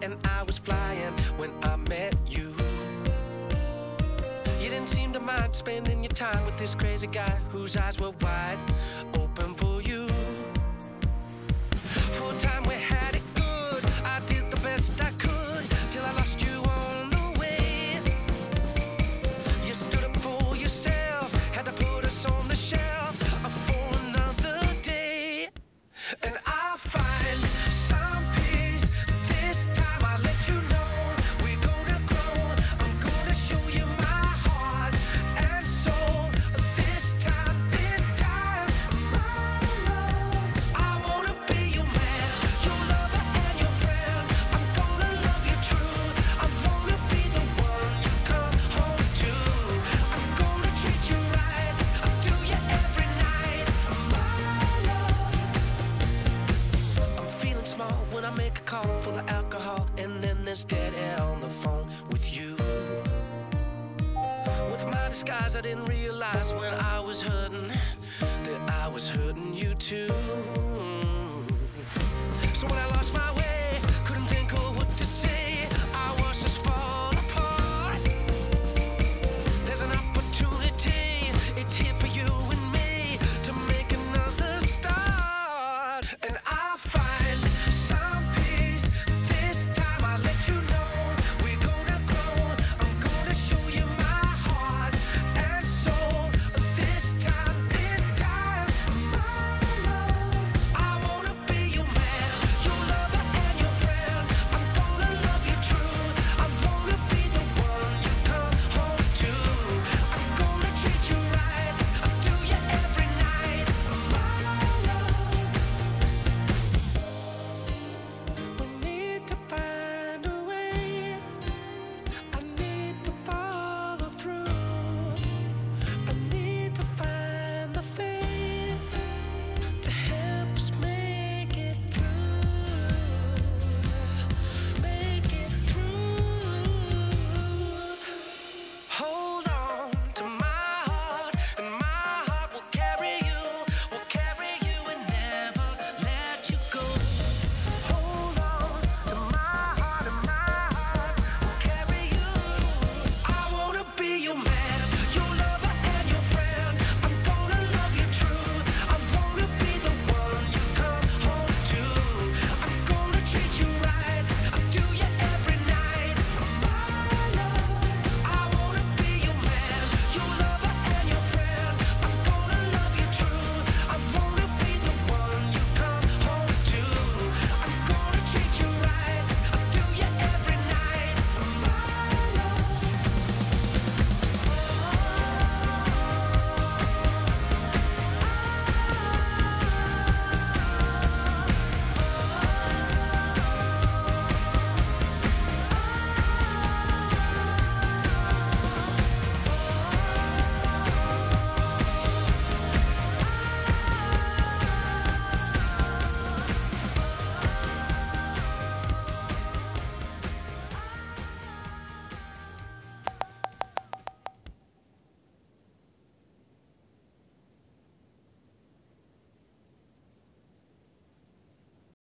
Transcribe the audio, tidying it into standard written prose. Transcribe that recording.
and I was flying when I met you. You didn't seem to mind spending your time with this crazy guy whose eyes were wide open for you. For a time we had it good, I did the best I could, till I lost you on the way. You stood up for yourself, had to put us on the shelf for another day. And I find some peace this time. I let you know we're gonna grow. I'm gonna show you my heart and soul. This time, my love. I wanna be your man, your lover and your friend. I'm gonna love you true. I wanna be the one you come home to. I'm gonna treat you right. I'll do you every night, my love. I'm feeling small when I make a call full of alcohol, and then there's dead air on the phone with you. With my disguise, I didn't realize when I was hurting that I was hurting you too. So when I lost my way,